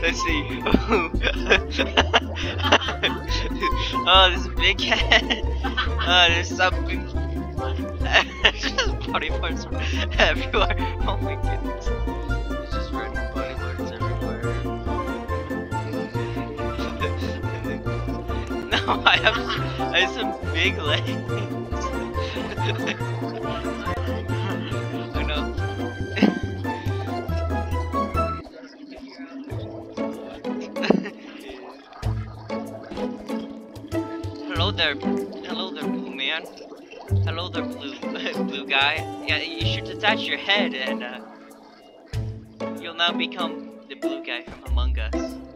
Let's see. Oh, this big cat. Oh, there's something. There's just body parts everywhere. Oh my goodness. There's just random body parts everywhere. No, I have some big legs. I know. Hello there, blue man. Hello there, blue guy. Yeah, you should detach your head, and you'll now become the blue guy from Among Us.